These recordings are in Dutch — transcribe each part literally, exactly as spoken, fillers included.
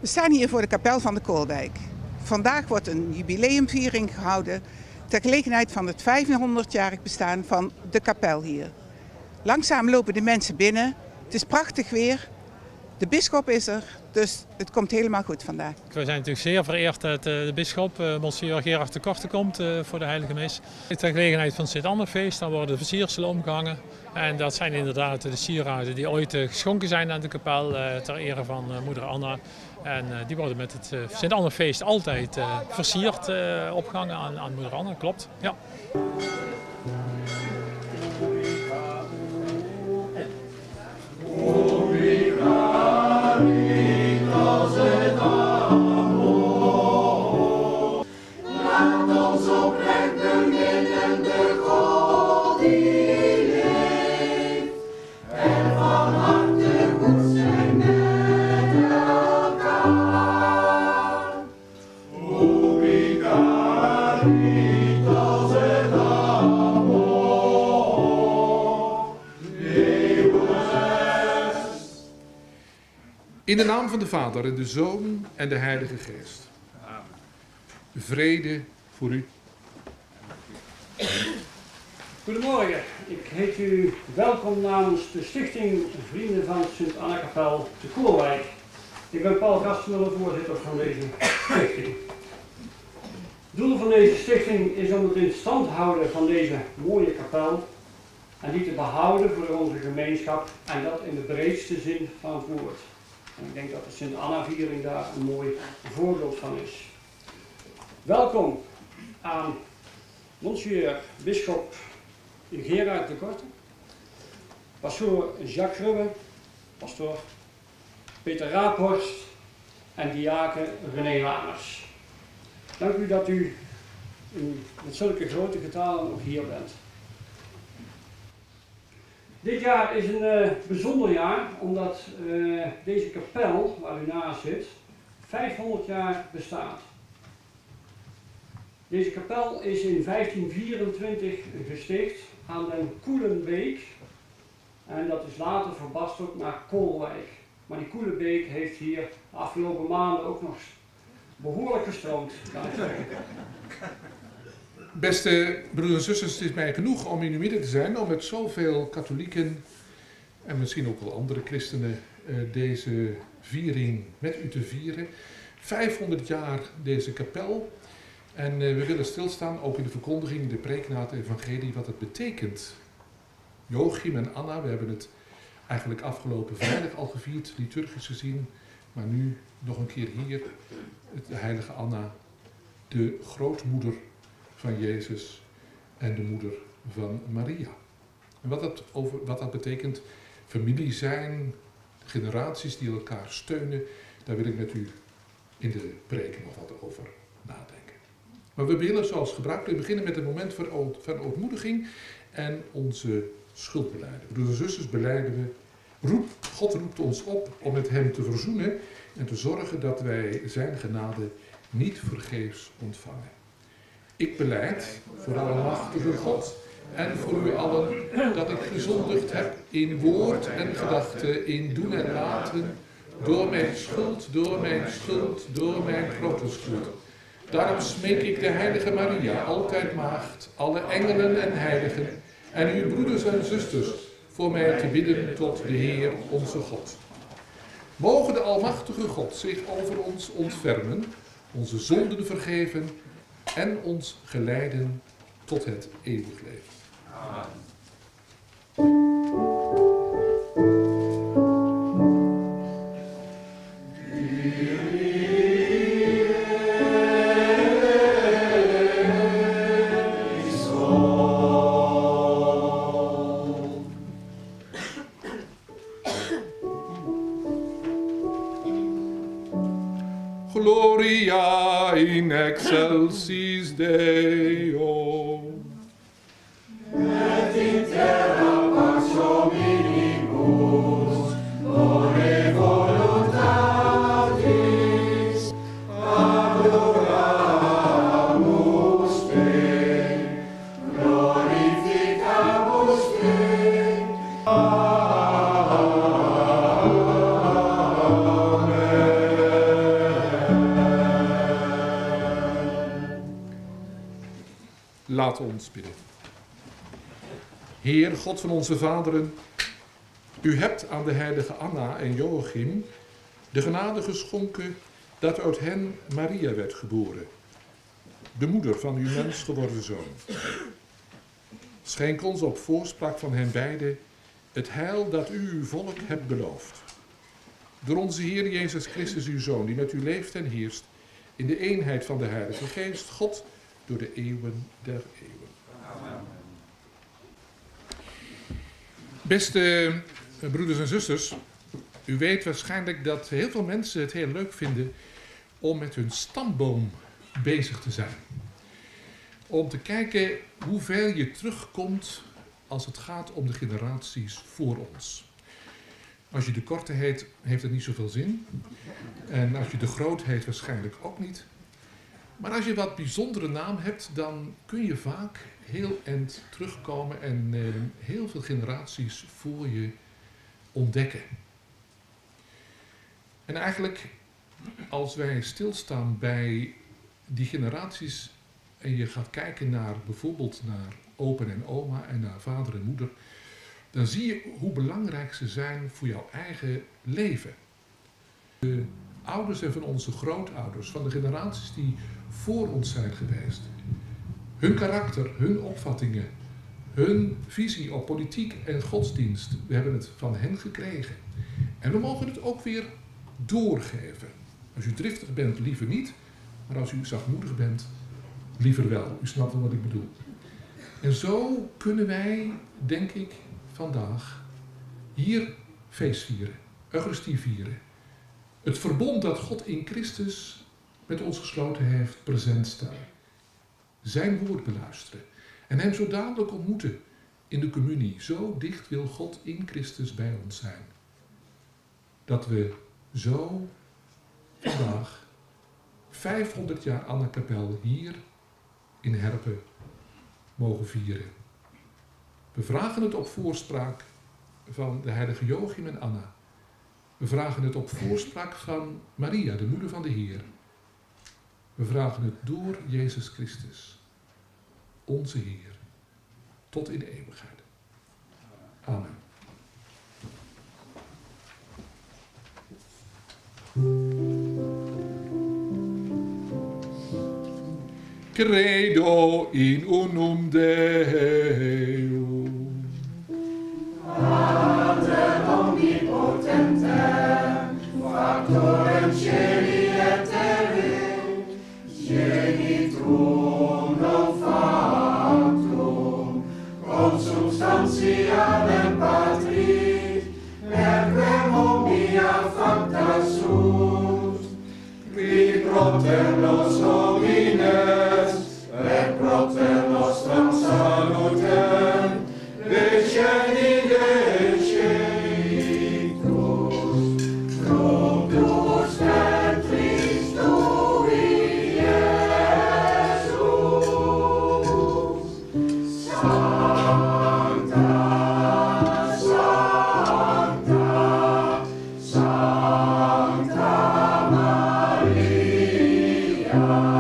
We staan hier voor de kapel van de Koolwijk. Vandaag wordt een jubileumviering gehouden ter gelegenheid van het vijfhonderdjarig bestaan van de kapel hier. Langzaam lopen de mensen binnen. Het is prachtig weer. De bisschop is er, dus het komt helemaal goed vandaag. We zijn natuurlijk zeer vereerd dat de bisschop, Monsignor Gerard de Korte, komt voor de Heilige Mis. Ter gelegenheid van het Sint-Annefeest dan worden de versierselen omgehangen. En dat zijn inderdaad de sieraden die ooit geschonken zijn aan de kapel ter ere van moeder Anna. En die worden met het Sint-Annefeest altijd versierd opgehangen aan, aan moeder Anna, klopt. Ja. In de naam van de Vader en de Zoon en de Heilige Geest. Vrede voor u. Goedemorgen, ik heet u welkom namens de stichting Vrienden van Sint-Anna-kapel te Koolwijk. Ik ben Paul Gastmuller, voorzitter van deze stichting. Het doel van deze stichting is om het in stand houden van deze mooie kapel en die te behouden voor onze gemeenschap en dat in de breedste zin van het woord. En ik denk dat de Sint-Anna-viering daar een mooi voorbeeld van is. Welkom aan Monsignor Bisschop Gerard de Korte, pastoor Jacques Rubbe, pastoor Peter Raaphorst en diaken René Lamers. Dank u dat u met zulke grote getalen ook hier bent. Dit jaar is een uh, bijzonder jaar, omdat uh, deze kapel, waar u naast zit, vijfhonderd jaar bestaat. Deze kapel is in vijftien vierentwintig gesticht aan den Koelenbeek en dat is later verbasterd naar Koolwijk. Maar die Koelenbeek heeft hier de afgelopen maanden ook nog behoorlijk gestroomd, kan ik zeggen. Beste broeders en zusters, het is mij genoeg om in uw midden te zijn, om met zoveel katholieken en misschien ook wel andere christenen deze viering met u te vieren. vijfhonderd jaar deze kapel. En we willen stilstaan, ook in de verkondiging, de preek na het evangelie, wat het betekent. Joachim en Anna, we hebben het eigenlijk afgelopen vrijdag al gevierd, liturgisch gezien, maar nu nog een keer hier, de heilige Anna, de grootmoeder van Jezus en de moeder van Maria. En wat dat, over, wat dat betekent, familie zijn, generaties die elkaar steunen, daar wil ik met u in de preek nog wat over nadenken. Maar we willen zoals gebruikelijk beginnen met een moment van ootmoediging en onze schuldbelijden. Broeders en zusters, belijden we, roep, God roept ons op om met hem te verzoenen en te zorgen dat wij zijn genade niet vergeefs ontvangen. Ik belijd voor Almachtige God en voor u allen dat ik gezondigd heb in woord en gedachte, in doen en laten, door mijn schuld, door mijn schuld, door mijn grote schuld. Daarom smeek ik de heilige Maria, altijd maagd, alle engelen en heiligen en uw broeders en zusters voor mij te bidden tot de Heer onze God. Mogen de Almachtige God zich over ons ontfermen, onze zonden vergeven en ons geleiden tot het eeuwig leven. Amen. Gloria in excelsis Deo. Et in terra pax hominibus, bone voluntatis, adoramus te, glorificamus te. Amen. Laten ons bidden. Heer, God van onze vaderen, u hebt aan de heilige Anna en Joachim de genade geschonken dat uit hen Maria werd geboren, de moeder van uw mens geworden zoon. Schenk ons op voorspraak van hen beiden het heil dat u uw volk hebt beloofd. Door onze Heer Jezus Christus, uw Zoon, die met u leeft en heerst in de eenheid van de Heilige Geest, God, door de eeuwen der eeuwen. Amen. Beste broeders en zusters, u weet waarschijnlijk dat heel veel mensen het heel leuk vinden om met hun stamboom bezig te zijn. Om te kijken hoe ver je terugkomt als het gaat om de generaties voor ons. Als je de korte heet, heeft het niet zoveel zin. En als je de groot heet, waarschijnlijk ook niet. Maar als je wat bijzondere naam hebt, dan kun je vaak heel eind terugkomen en eh, heel veel generaties voor je ontdekken. En eigenlijk, als wij stilstaan bij die generaties en je gaat kijken naar bijvoorbeeld naar opa en oma en naar vader en moeder, dan zie je hoe belangrijk ze zijn voor jouw eigen leven. De ouders en van onze grootouders, van de generaties die voor ons zijn geweest. Hun karakter, hun opvattingen, hun visie op politiek en godsdienst. We hebben het van hen gekregen. En we mogen het ook weer doorgeven. Als u driftig bent, liever niet. Maar als u zachtmoedig bent, liever wel. U snapt wel wat ik bedoel. En zo kunnen wij, denk ik, vandaag hier feest vieren, Eucharistie vieren. Het verbond dat God in Christus met ons gesloten heeft, present stellen. Zijn woord beluisteren. En hem zo dadelijk ontmoeten in de communie. Zo dicht wil God in Christus bij ons zijn. Dat we zo vandaag vijfhonderd jaar Anna-kapel hier in Herpen mogen vieren. We vragen het op voorspraak van de heilige Joachim en Anna. We vragen het op voorspraak van Maria, de moeder van de Heer. We vragen het door Jezus Christus, onze Heer, tot in de eeuwigheid. Amen. Credo in unum Deum. Pater omnipotentem, factorem celi et terrae, genitum non factum, consubstantialem Patris, per quem omnia facta sunt, qui propter nos homines, et propter nostram salutem, deceni decitus, fructus ventris tui, Iesus. Sancta, Sancta, Sancta Maria.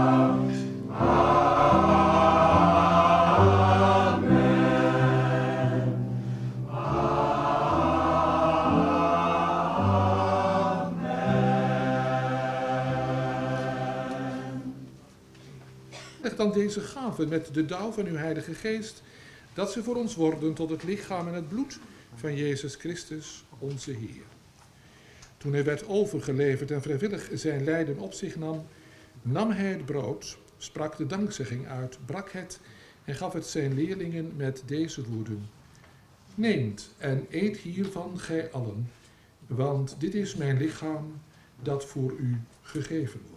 Leg dan deze gaven met de dauw van uw Heilige Geest, dat ze voor ons worden tot het lichaam en het bloed van Jezus Christus, onze Heer. Toen hij werd overgeleverd en vrijwillig zijn lijden op zich nam, nam hij het brood, sprak de dankzegging uit, brak het en gaf het zijn leerlingen met deze woorden: Neemt en eet hiervan gij allen, want dit is mijn lichaam dat voor u gegeven wordt.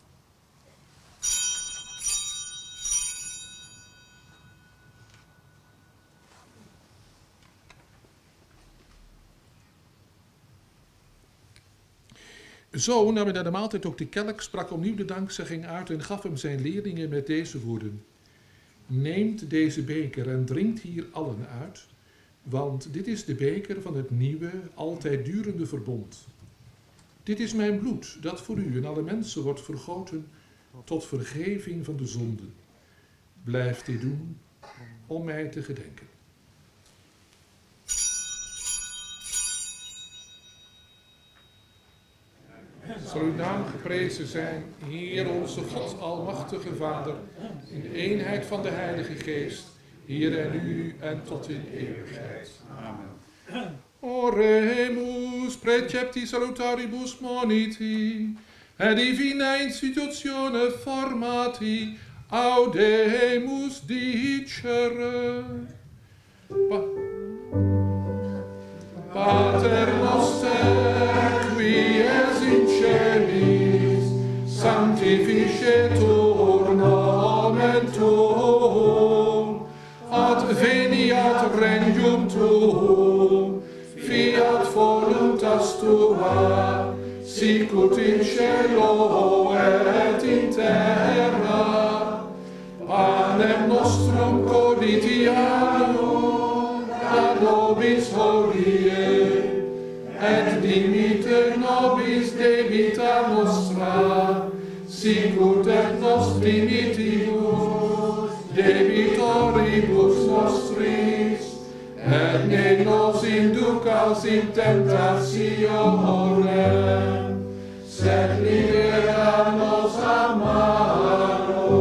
Zo nam hij na de maaltijd ook de kelk, sprak opnieuw de dankzegging uit en gaf hem zijn leerlingen met deze woorden: Neemt deze beker en drinkt hier allen uit, want dit is de beker van het nieuwe, altijd durende verbond. Dit is mijn bloed, dat voor u en alle mensen wordt vergoten tot vergeving van de zonden. Blijf dit doen om mij te gedenken. Zal uw naam geprezen zijn, Heer onze God, almachtige Vader, in de eenheid van de Heilige Geest, hier en nu en tot in eeuwigheid. Amen. Oremus precepti salutaribus moniti, et divina institutione formati, audemus dicere. Pa Pater noster, qui es in celis, sanctificetur nomen tuum, ad veniat regnum tuum, fiat voluntas tua, sicut in cielo et in terra. Panem nostrum quotidianum da nobis hodie, et dimitte nobis debita nostra, sicut et nos dimittimus debitoribus nostris, et ne nos inducas in tentationem, sed libera nos a malo.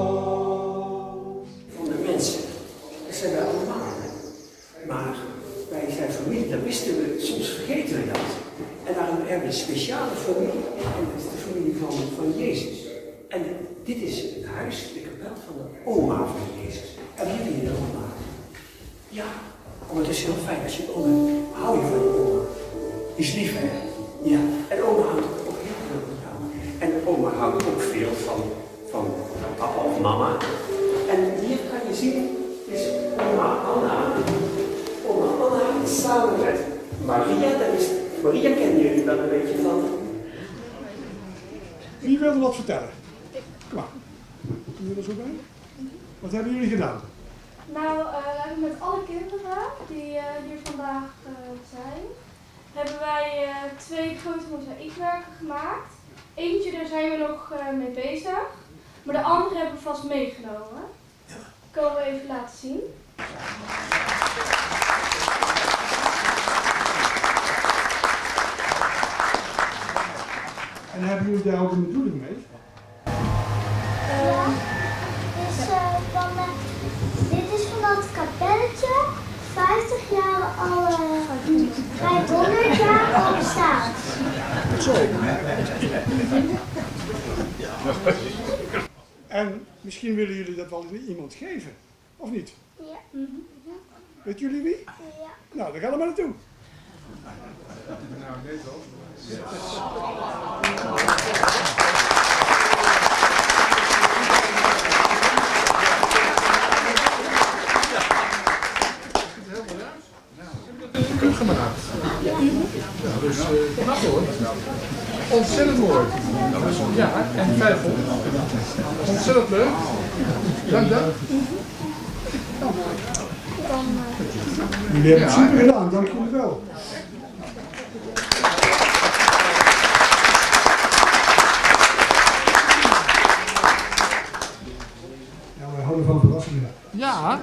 Van de mensen, dat zijn wij allemaal. Maar wij zijn familie, dat wisten we, soms vergeten we dat. En daarom hebben we een speciale familie, en dat is de familie van, van Jezus. En dit is het huis, de kapel van de oma van Jezus. Hebben jullie een oma? Ja. Oh, het is heel fijn als je een oma hebt. Hou je van je oma? Is lief, hè? Ja. En oma houdt ook heel veel van jou. En oma houdt ook veel van, van papa of mama. En hier kan je zien, is oma Anna. Oma Anna is samen met Maria. Dat is, Maria kennen jullie wel een beetje van. Wie wilde wat vertellen? Kom maar. Kun je er zo bij? Wat hebben jullie gedaan? Nou, uh, we hebben met alle kinderen die uh, hier vandaag uh, zijn, hebben wij uh, twee grote mozaïekwerken gemaakt. Eentje, daar zijn we nog uh, mee bezig, maar de andere hebben we vast meegenomen. Dat kunnen we even laten zien. En hebben jullie daar ook een bedoeling mee? Ja, dus, uh, van, uh, dit is van dat kapelletje vijftig jaar al, uh, vijfhonderd jaar al bestaat. Zo. En misschien willen jullie dat wel iemand geven, of niet? Ja. Mm-hmm. Weet jullie wie? Ja. Nou, daar gaan we maar naartoe. Nou, net wel. Ook gemaakt. Ja, dus uh, knap hoor. Ontzettend mooi. Ja, en vijfhonderd. Ontzettend leuk. Dank, dank. Jullie hebben het super gedaan, dank jullie wel. Ja, wij houden van verrassingen. Ja.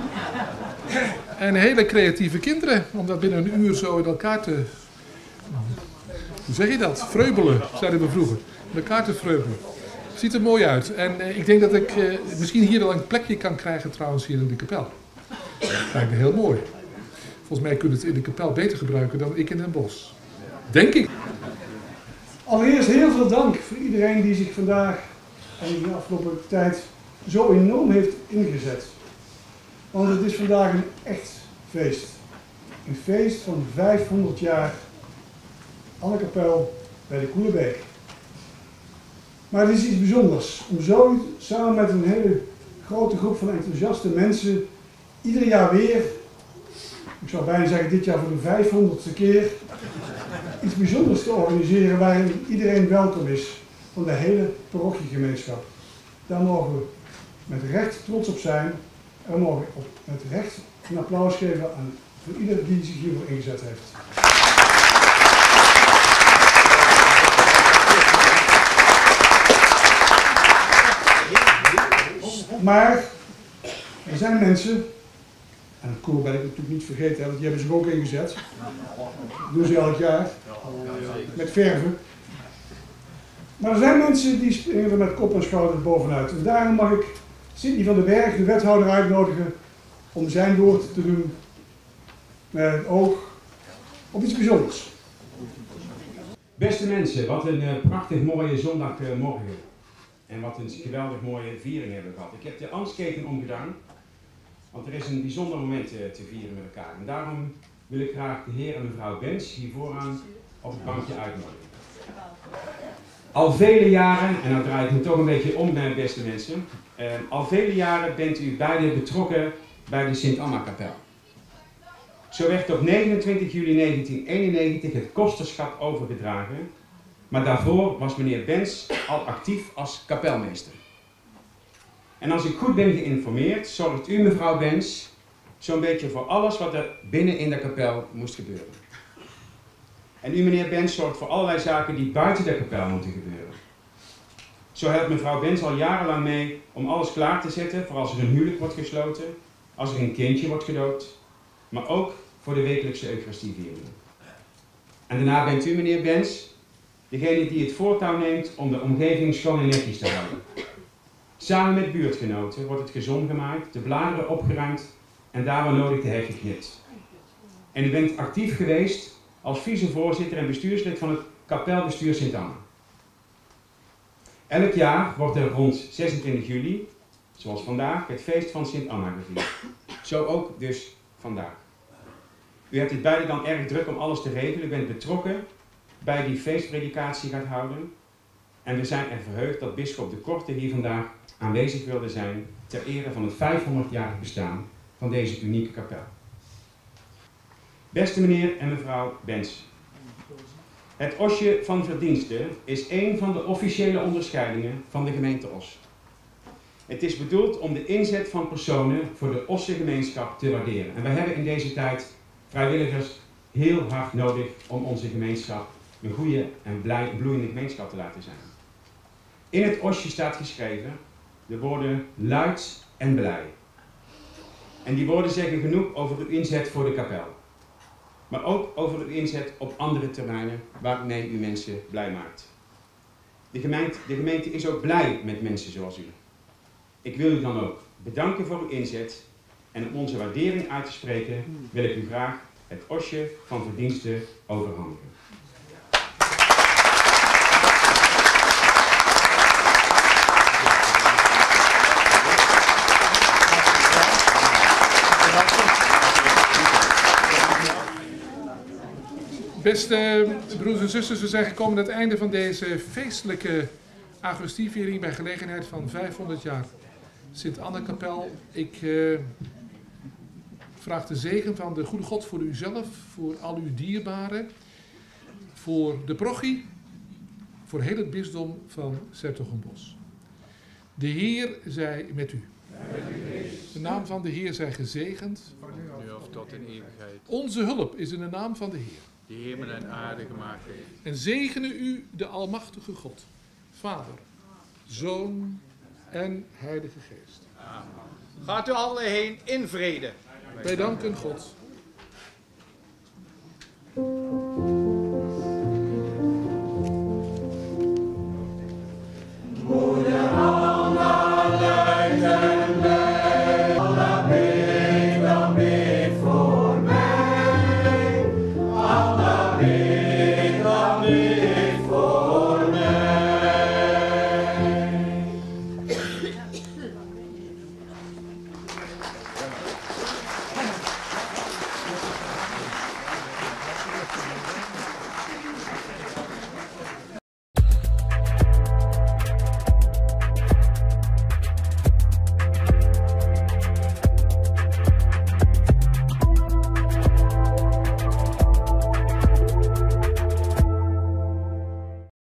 En hele creatieve kinderen, om dat binnen een uur zo in elkaar te... Hoe zeg je dat? Vreubelen, zeiden we vroeger. In elkaar te vreubelen. Ziet er mooi uit. En eh, ik denk dat ik eh, misschien hier wel een plekje kan krijgen trouwens hier in de kapel. Dat lijkt me heel mooi. Volgens mij kunnen we het in de kapel beter gebruiken dan ik in Den Bosch. Denk ik. Allereerst heel veel dank voor iedereen die zich vandaag en in de afgelopen tijd zo enorm heeft ingezet. Want het is vandaag een echt feest. Een feest van vijfhonderd jaar Anne-kapel bij de Koelerbeek. Maar het is iets bijzonders om zo samen met een hele grote groep van enthousiaste mensen ieder jaar weer, ik zou bijna zeggen dit jaar voor de vijfhonderdste keer, iets bijzonders te organiseren waarin iedereen welkom is van de hele parochiegemeenschap. Daar mogen we met recht trots op zijn en we mogen op, met recht een applaus geven aan voor ieder die zich hiervoor ingezet heeft. Maar Er zijn mensen, en het koor ben ik natuurlijk niet vergeten, want die hebben zich ook ingezet. Dat doen ze elk jaar, met verven. Maar er zijn mensen die springen er met kop en schouders bovenuit. En daarom mag ik Sidney van den Berg, de wethouder, uitnodigen om zijn woord te doen met het oog op iets bijzonders. Beste mensen, wat een uh, prachtig mooie zondagmorgen. Uh, en wat een geweldig mooie viering hebben we gehad. Ik heb de ambtsketen omgedaan, want er is een bijzonder moment uh, te vieren met elkaar. En daarom wil ik graag de heer en mevrouw Bens hier vooraan op het bankje uitnodigen. Al vele jaren, en nou draai ik me toch een beetje om, mijn beste mensen. Uh, al vele jaren bent u beiden betrokken bij de Sint-Anna-kapel. Zo werd op negenentwintig juli negentien eenennegentig het kosterschap overgedragen, maar daarvoor was meneer Bens al actief als kapelmeester. En als ik goed ben geïnformeerd, zorgt u, mevrouw Bens, zo'n beetje voor alles wat er binnen in de kapel moest gebeuren. En u, meneer Bens, zorgt voor allerlei zaken die buiten de kapel moeten gebeuren. Zo helpt mevrouw Bens al jarenlang mee om alles klaar te zetten voor als er een huwelijk wordt gesloten, als er een kindje wordt gedoopt, maar ook voor de wekelijkse Eucharistieviering. En daarna bent u, meneer Bens, degene die het voortouw neemt om de omgeving schoon en netjes te houden. Samen met buurtgenoten wordt het gezond gemaakt, de bladeren opgeruimd en daar waar nodig de heg geknipt. En u bent actief geweest als vicevoorzitter en bestuurslid van het kapelbestuur Sint-Anna. Elk jaar wordt er rond zesentwintig juli, zoals vandaag, het feest van Sint-Anna gevierd. Zo ook dus vandaag. U hebt het beiden dan erg druk om alles te regelen. U bent betrokken bij die feestpredikatie gaat houden. En we zijn er verheugd dat bisschop De Korte hier vandaag aanwezig wilde zijn ter ere van het vijfhonderdjarig bestaan van deze unieke kapel. Beste meneer en mevrouw Bens. Het Osje van Verdiensten is een van de officiële onderscheidingen van de gemeente Os. Het is bedoeld om de inzet van personen voor de Osse gemeenschap te waarderen. En wij hebben in deze tijd vrijwilligers heel hard nodig om onze gemeenschap een goede en blij, bloeiende gemeenschap te laten zijn. In het Osje staat geschreven de woorden luid en blij. En die woorden zeggen genoeg over uw inzet voor de kapel. Maar ook over uw inzet op andere terreinen waarmee u mensen blij maakt. De gemeente, de gemeente is ook blij met mensen zoals u. Ik wil u dan ook bedanken voor uw inzet en om onze waardering uit te spreken wil ik u graag het Osje van Verdiensten overhandigen. Beste broers en zusters, we zijn gekomen aan het einde van deze feestelijke Eucharistieviering bij gelegenheid van vijfhonderd jaar Sint-Anna-kapel. Ik uh, vraag de zegen van de goede God voor uzelf, voor al uw dierbaren, voor de parochie, voor heel het bisdom van 's-Hertogenbosch. De Heer zij met u. De naam van de Heer zij gezegend. Nu of tot in eeuwigheid. Onze hulp is in de naam van de Heer. Die hemel en aarde gemaakt heeft. En zegene u de almachtige God, Vader, Zoon en Heilige Geest. Amen. Gaat u alle heen in vrede. Wij danken God.